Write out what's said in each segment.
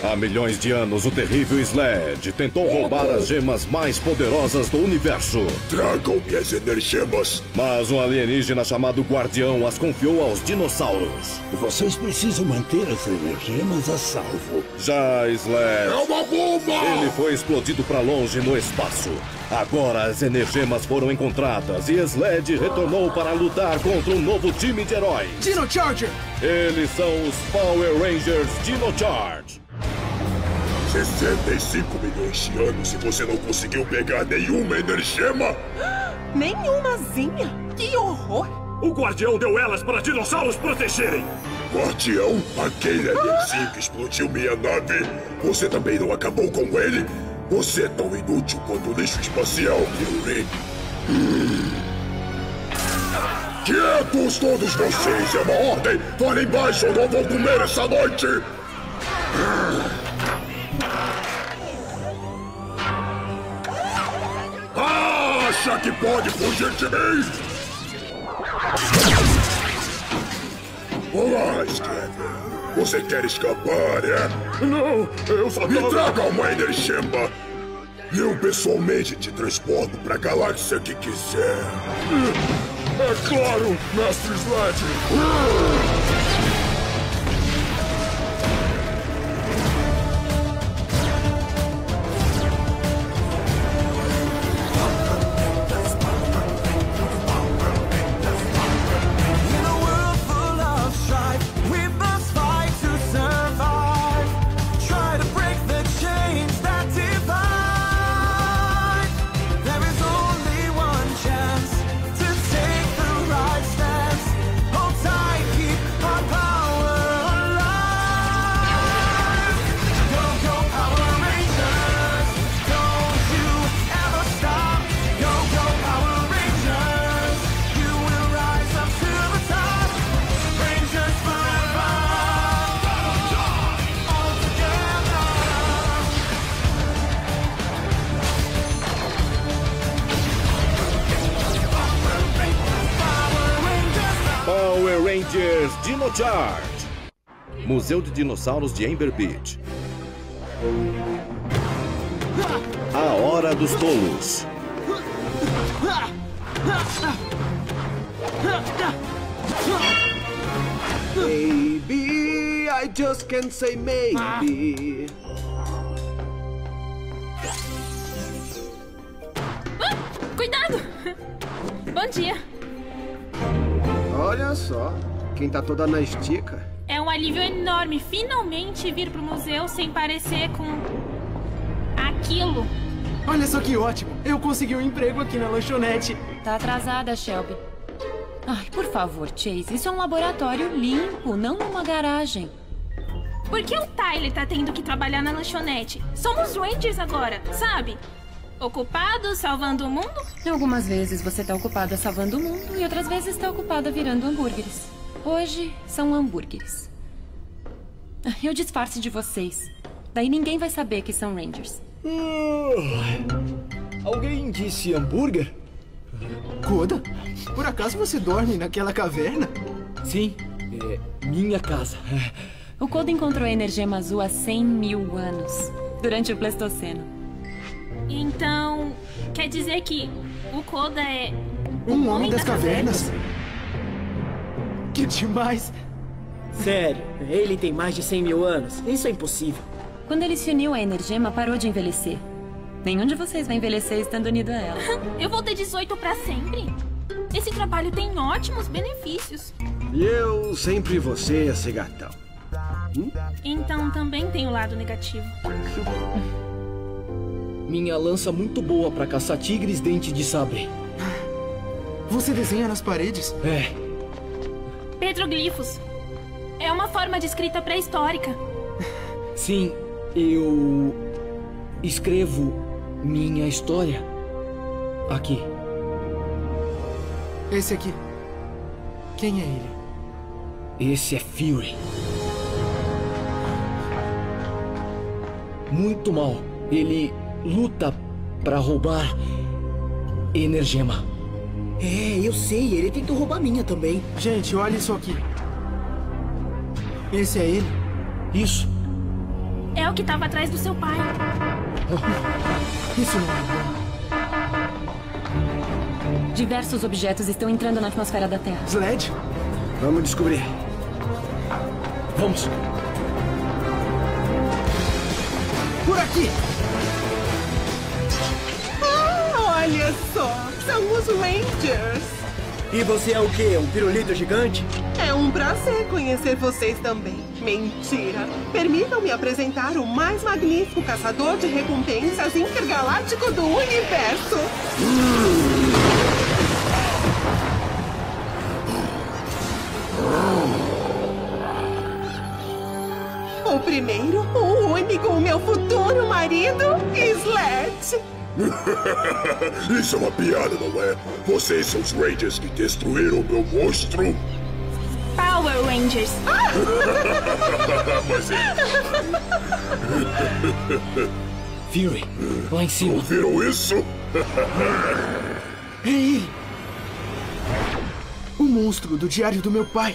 Há milhões de anos, o terrível Sled tentou roubar as gemas mais poderosas do universo. Tragam-me as energemas. Mas um alienígena chamado Guardião as confiou aos dinossauros. Vocês precisam manter as energemas a salvo. Já Sled... É uma bomba! Ele foi explodido para longe no espaço. Agora as energemas foram encontradas e Sled retornou para lutar contra um novo time de heróis. Dino Charger! Eles são os Power Rangers Dino Charge. 65 milhões de anos e você não conseguiu pegar nenhuma energema? Nenhumazinha? Que horror! O Guardião deu elas para dinossauros protegerem! Guardião? Aquele alienzinho que explodiu minha nave? Você também não acabou com ele? Você é tão inútil quanto o lixo espacial, Fury. Quietos todos vocês! É uma ordem! Falem baixo ou não vou comer essa noite! Acha que pode fugir de mim? Olá, Steve. Você quer escapar, é? Não, eu só Me traga uma energema. Eu pessoalmente te transporto pra galáxia que quiser. É claro, Mestre Sled! Power Rangers Dino Charge. Museu de Dinossauros de Amber Beach. A Hora dos Tolos. Maybe, I just can't say maybe. Cuidado! Bom dia. Olha só, quem tá toda na estica. É um alívio enorme finalmente vir pro museu sem parecer com... aquilo. Olha só que ótimo! Eu consegui um emprego aqui na lanchonete. Tá atrasada, Shelby. Ai, por favor, Chase, isso é um laboratório limpo, não uma garagem. Por que o Tyler tá tendo que trabalhar na lanchonete? Somos Rangers agora, sabe? Ocupados, salvando o mundo? Algumas vezes você tá ocupada salvando o mundo e outras vezes tá ocupada virando hambúrgueres. Hoje são hambúrgueres. Eu disfarce de vocês. Daí ninguém vai saber que são Rangers. Alguém disse hambúrguer? Koda, por acaso você dorme naquela caverna? Sim, é minha casa. O Koda encontrou a energema azul há 100 mil anos, durante o Pleistoceno. Então, quer dizer que o Koda é... Um homem das cavernas? Que demais! Sério, ele tem mais de 100 mil anos. Isso é impossível. Quando ele se uniu à energema, parou de envelhecer. Nenhum de vocês vai envelhecer estando unido a ela. Eu vou ter 18 pra sempre? Esse trabalho tem ótimos benefícios. E eu sempre vou ser esse gatão. Então também tem o lado negativo. Minha lança muito boa pra caçar tigres dente de sabre. Você desenha nas paredes? É. Petroglifos. É uma forma de escrita pré-histórica. Sim, eu escrevo minha história aqui. Esse aqui. Quem é ele? Esse é Fury. Muito mal. Ele luta pra roubar energema. É, eu sei. Ele tentou roubar minha também. Gente, olha isso aqui. Esse é ele? Isso. É o que estava atrás do seu pai. Isso não é bom. Diversos objetos estão entrando na atmosfera da Terra. Sled? Vamos descobrir. Vamos. Por aqui! Olha só, são os Rangers. E você é o quê? Um pirulito gigante? É um prazer conhecer vocês também. Mentira. Permitam-me apresentar o mais magnífico caçador de recompensas intergaláctico do universo. O primeiro, o único, o meu futuro marido, Sled. Isso é uma piada, não é? Vocês são os Rangers que destruíram meu monstro? Power Rangers. Mas Fury, lá em cima. ouviram isso? É ele! O monstro do diário do meu pai.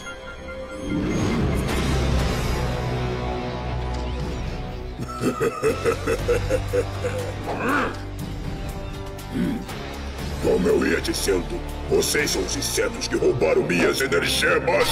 Como eu ia dizendo, vocês são os insetos que roubaram minhas energemas.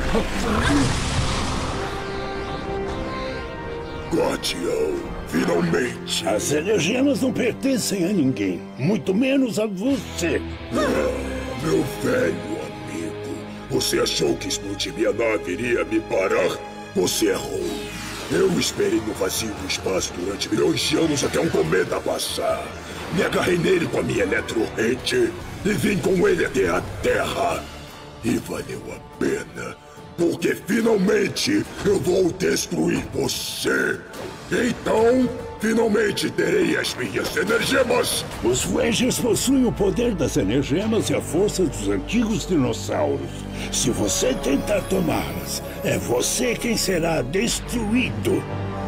Guardião, finalmente. As energemas não pertencem a ninguém, muito menos a você. Meu velho amigo, você achou que explodir minha nave iria me parar? Você errou. Eu esperei no vazio do espaço durante milhões de anos até um cometa passar. Me agarrei nele com a minha eletrorrente e vim com ele até a Terra. E valeu a pena, porque finalmente eu vou destruir você. Então, finalmente terei as minhas energemas. Os Rangers possuem o poder das energemas e a força dos antigos dinossauros. Se você tentar tomá-las, é você quem será destruído.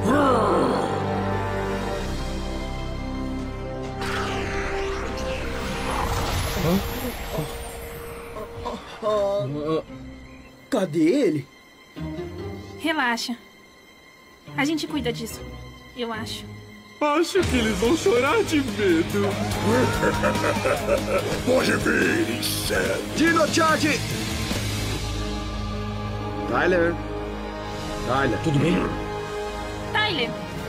Cadê ele? Relaxa. A gente cuida disso. Eu acho. Acho que eles vão chorar de medo. Pode vir, inseto. Dino Charge! Tyler. Tudo bem? Tyler,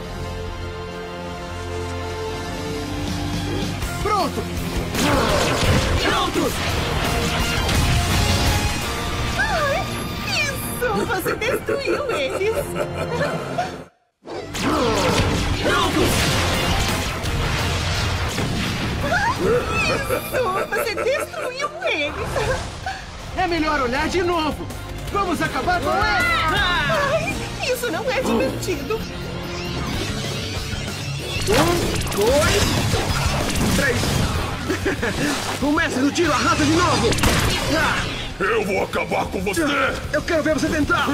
Pronto! Prontos! Ai, isso! Você destruiu eles! Isso! Você destruiu eles! É melhor olhar de novo! Vamos acabar com ele! Ai, isso não é divertido! 1, 2, 3. O mestre do tiro arrasa de novo! Eu vou acabar com você! Eu quero ver você tentar!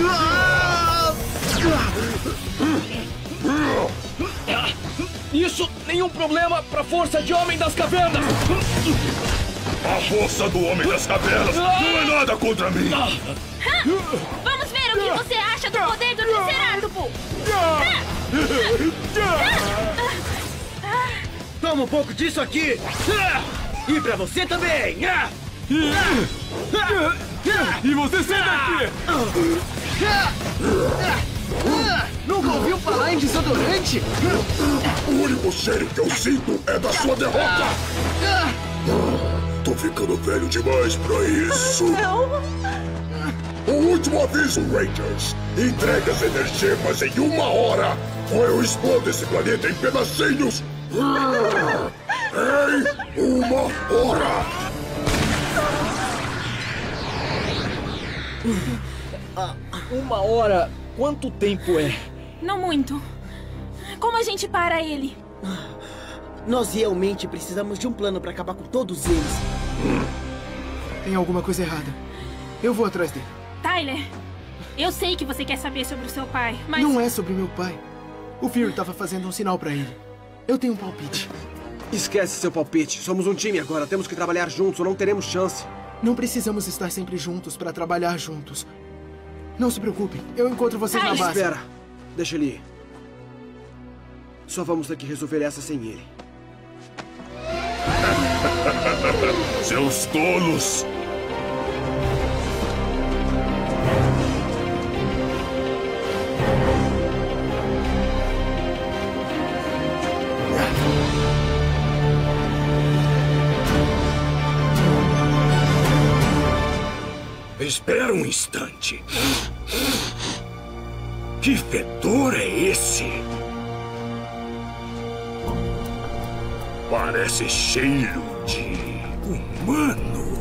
Isso, nenhum problema pra força de Homem das Cavernas! A força do Homem das Cavernas não é nada contra mim! vamos ver o que você acha do poder do Triceratopo! Toma um pouco disso aqui! E pra você também! E você senta aqui! Nunca ouviu falar em desodorante? O único cheiro que eu sinto é da sua derrota! Tô ficando velho demais pra isso! Não! O último aviso, Rangers! Entregue as energemas em 1 hora! Ou eu explodo esse planeta em pedacinhos! Em 1 hora! Uma hora? Quanto tempo é? Não muito. Como a gente para ele? Nós realmente precisamos de um plano pra acabar com todos eles. Tem alguma coisa errada. Eu vou atrás dele. Tyler, eu sei que você quer saber sobre o seu pai, mas... Não é sobre meu pai. O Fury estava fazendo um sinal pra ele. Eu tenho um palpite. Esquece seu palpite. Somos um time agora. Temos que trabalhar juntos ou não teremos chance. Não precisamos estar sempre juntos para trabalhar juntos. Não se preocupem. Eu encontro vocês na base. Espera. Deixa ele ir. Só vamos ter que resolver essa sem ele. Seus tolos! Espera um instante. Que fedor é esse? Parece cheiro de humano.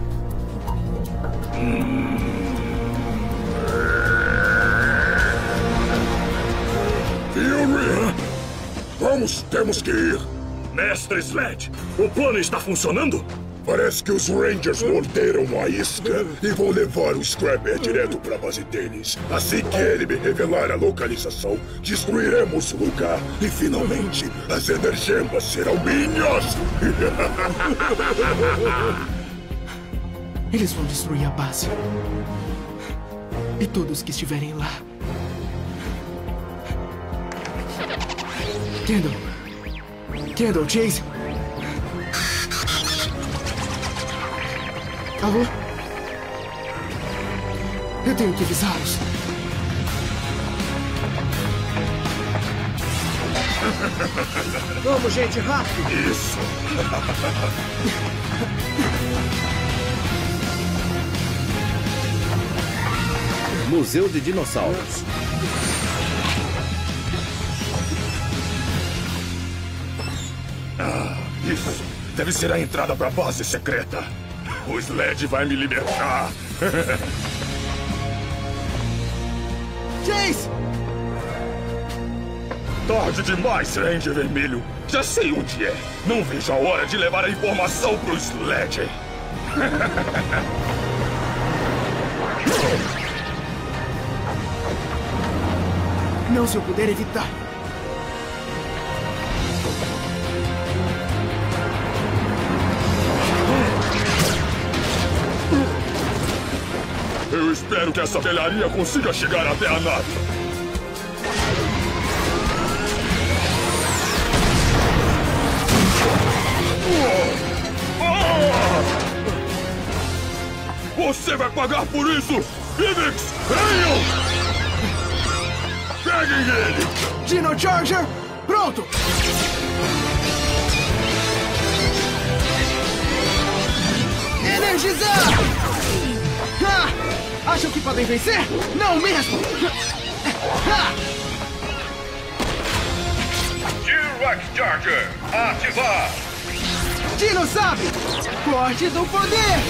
Fury! Temos que ir. Mestre Sled, o plano está funcionando? Parece que os Rangers morderam a isca e vão levar o Scrapper direto para a base deles. Assim que ele me revelar a localização, destruiremos o lugar e finalmente as energemas serão minhas! Eles vão destruir a base. E todos que estiverem lá. Kendall, Chase. Alô? Eu tenho que avisá-los. Vamos, gente, rápido! Isso! Museu de Dinossauros. Isso! Deve ser a entrada para a base secreta. O Sled vai me libertar. Chase! Tarde demais, Ranger Vermelho. Já sei onde é. Não vejo a hora de levar a informação pro Sled. Não se eu puder evitar. Eu espero que essa velharia consiga chegar até a nave. Você vai pagar por isso! Ibex, venham! Peguem ele! Dino Charger, pronto! Energizar! Acham que podem vencer? Não mesmo! T-Rex Charger, ativar! Dino Sabre! Corte do poder!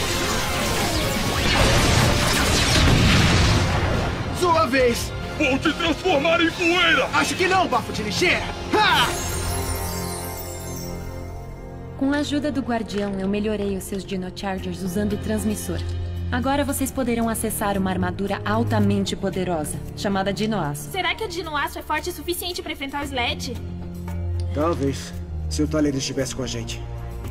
Sua vez! Vou te transformar em poeira! Acho que não, bafo de lixeira! Com a ajuda do Guardião, eu melhorei os seus Dino Chargers usando o transmissor. Agora vocês poderão acessar uma armadura altamente poderosa, chamada Dinoaço. Será que o Dinoaço é forte o suficiente para enfrentar o Sled? Talvez, se o Tyler estivesse com a gente.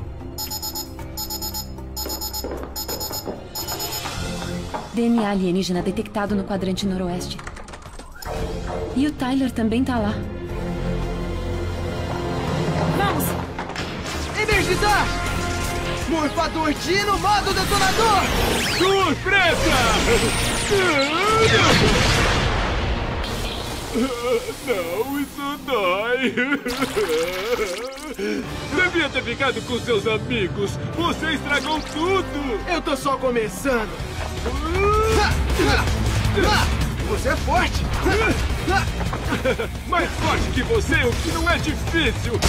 DNA alienígena detectado no quadrante noroeste. E o Tyler também tá lá. Vamos! Energizar! Morfador Dino, modo detonador! Surpresa! Não, isso dói. Devia ter ficado com seus amigos. Você estragou tudo. Eu tô só começando. Você é forte. Mais forte que você, o que não é difícil.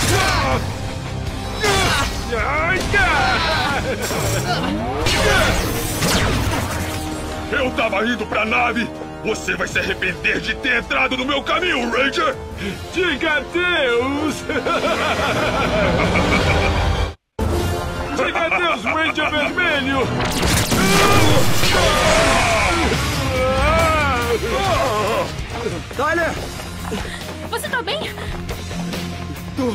Eu tava indo pra nave! Você vai se arrepender de ter entrado no meu caminho, Ranger! Diga adeus! Diga adeus, Ranger Vermelho! Tyler! Você tá bem? Tô.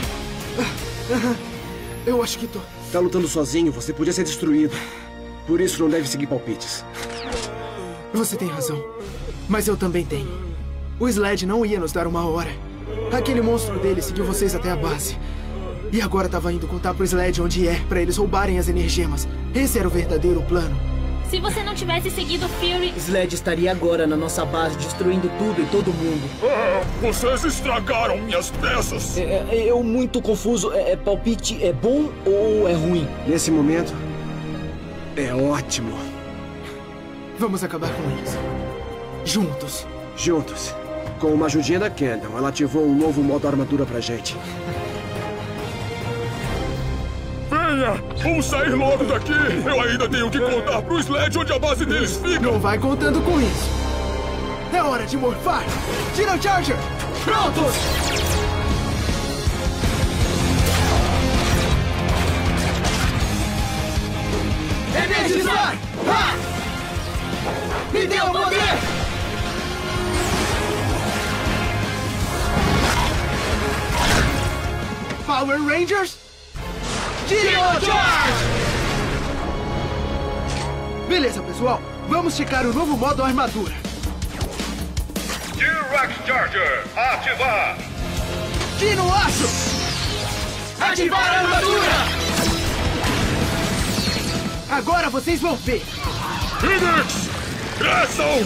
Eu acho que tô. Tá lutando sozinho, você podia ser destruído. Por isso não deve seguir palpites. Você tem razão. Mas eu também tenho. O Sled não ia nos dar uma hora. Aquele monstro dele seguiu vocês até a base. E agora tava indo contar pro Sled onde é, pra eles roubarem as energemas. Esse era o verdadeiro plano. Se você não tivesse seguido Fury... Sled estaria agora na nossa base, destruindo tudo e todo mundo. Vocês estragaram minhas peças. Eu muito confuso. Palpite é bom ou é ruim? Nesse momento, é ótimo. Vamos acabar com eles. Juntos. Juntos. Com uma ajudinha da Kendall, ela ativou um novo modo armadura pra gente. Venha! Vamos sair logo daqui! Eu ainda tenho que contar pro Sled onde a base deles fica! Não vai contando com isso! É hora de morfar! Dino Charger! Prontos! Energizar! Ha! Me dê o poder! Power Rangers! Dino Charge! Beleza, pessoal. Vamos checar o novo modo armadura. T-Rex Charger, ativar! Dino Aço! Ativar a armadura! Agora vocês vão ver! Phoenix! Cresçam!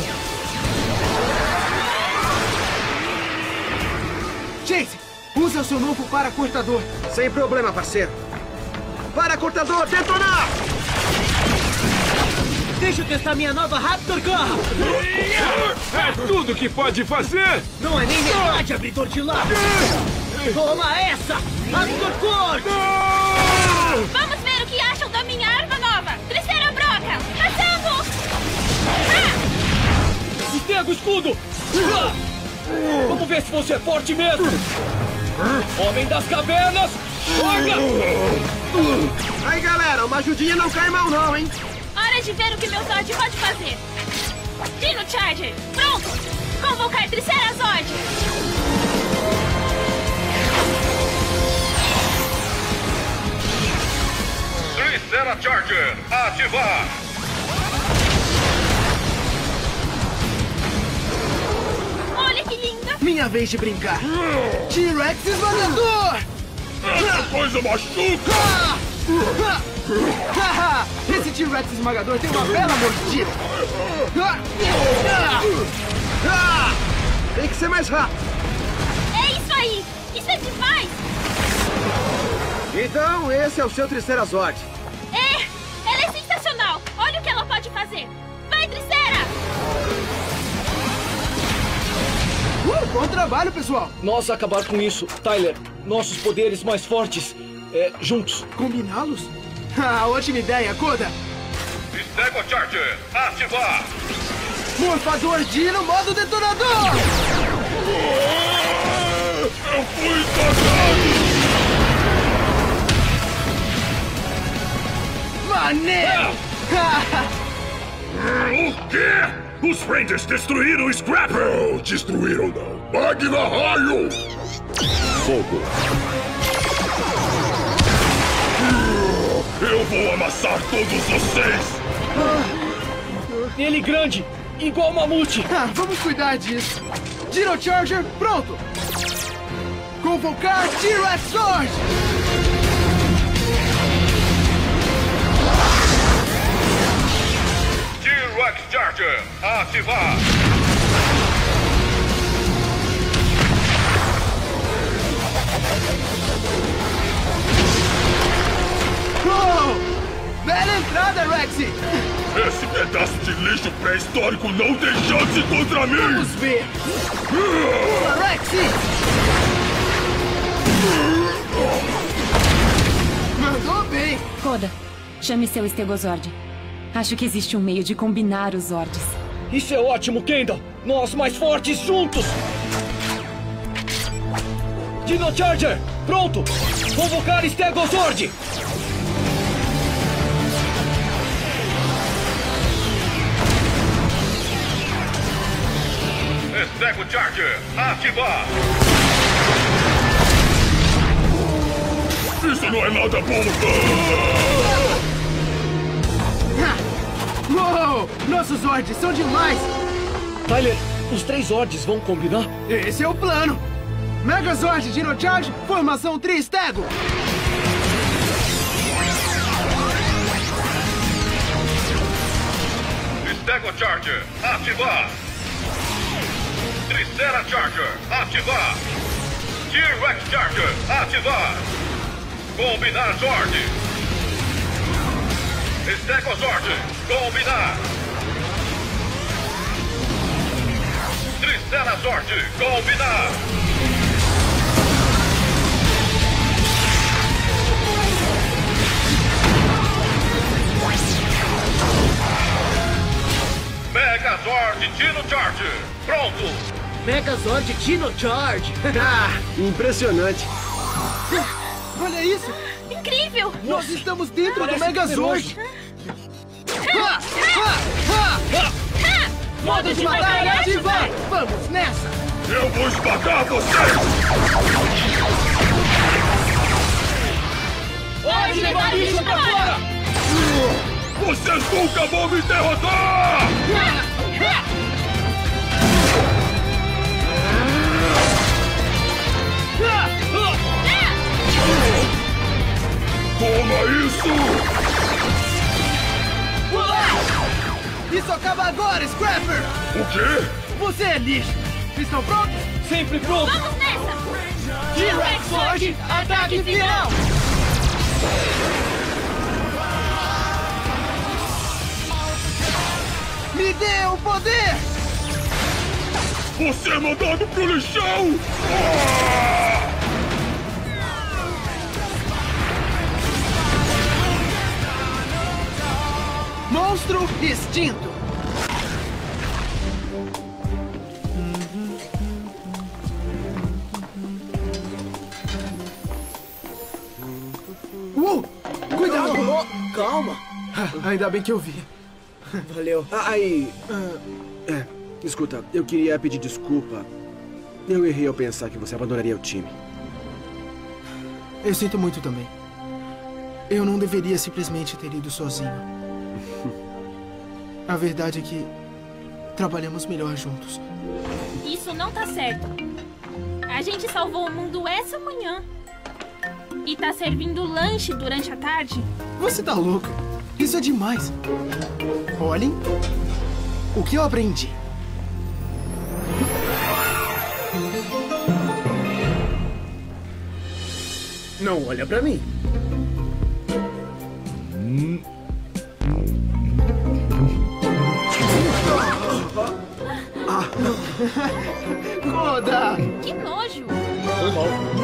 Chase, usa o seu novo paracortador. Sem problema, parceiro. Paracortador, detonar! Deixa eu testar minha nova Raptor Car! É tudo que pode fazer! Não é nem metade, abridor de lado! Toma essa! Raptor Core! Vamos ver o que acham da minha arma nova! Terceira broca! Passando! Stego escudo! Vamos ver se você é forte mesmo! Homem das cavernas! Joga! Aí, galera, uma ajudinha não cai mal não, hein? Hora de ver o que meu Zord pode fazer! Dino Charger! Pronto! Convocar Tricerazord! Triceracharger, ativar! Olha que linda! Minha vez de brincar! T-Rex esmagador! Essa coisa machuca! Esse T-Rex esmagador tem uma bela mordida! Tem que ser mais rápido! É isso aí! Isso é demais! Então, esse é o seu Tricerazord. Ela é sensacional! Olha o que ela pode fazer! Vai, Tricera! Bom trabalho, pessoal! Nós acabar com isso. Tyler, nossos poderes mais fortes. Juntos. Combiná-los? Ótima ideia, Koda! Stego Charger, ativar! Morfador Dino, modo detonador! Eu fui tocado! Maneiro! O quê? Os Rangers destruíram o Scrapper! Não, destruíram não. Magna Raio! Fogo. Eu vou amassar todos vocês! Ele grande, igual mamute. Vamos cuidar disso. Dino Charger, pronto! Convocar T-Rex Sword! T-Rex Charger, ativar! Bela entrada, Rexy! Esse pedaço de lixo pré-histórico não tem chance contra mim! Vamos ver! Pula, Rexy! Mandou bem! Koda, chame seu Stegozord. Acho que existe um meio de combinar os Zords. Isso é ótimo, Kendall! Nós mais fortes juntos! Dino Charger, pronto! Convocar Stegozord! Stego Charger, ativar! Isso não é nada bom! Uou! Nossos Zords são demais! Tyler, os 3 Zords vão combinar? Esse é o plano! Megazord Dino Charge, formação Tri-Stego! Stego Charger, ativar! Tricera Charger, ativar! T-Rex Charger, ativar! Combinar Zord! Stego Zord, combinar! Tricera Zord, combinar! Megazord Dino Charge, pronto! Megazord Dino Charge! Impressionante! Olha isso! Incrível! Nós estamos dentro do Megazord! Modo de batalha ativar! Vamos nessa! Eu vou esmagar você! Hora de levar isso pra fora! Vocês nunca vão me derrotar! Toma isso! Isso acaba agora, Scrapper! O quê? Você é lixo! Estão prontos? Sempre pronto! Vamos nessa! T-Rex Sword, ataque final! Me dê o poder! Você é mandado pro lixão! Monstro extinto! Cuidado! Calma. Ainda bem que eu vi. Valeu. Escuta, eu queria pedir desculpa. Eu errei ao pensar que você abandonaria o time. Eu sinto muito também. Eu não deveria simplesmente ter ido sozinho. A verdade é que trabalhamos melhor juntos. Isso não tá certo. A gente salvou o mundo essa manhã. E tá servindo lanche durante a tarde? Você tá louca? Isso é demais. Olhem o que eu aprendi. Não olha pra mim. Koda! Que nojo! Foi mal.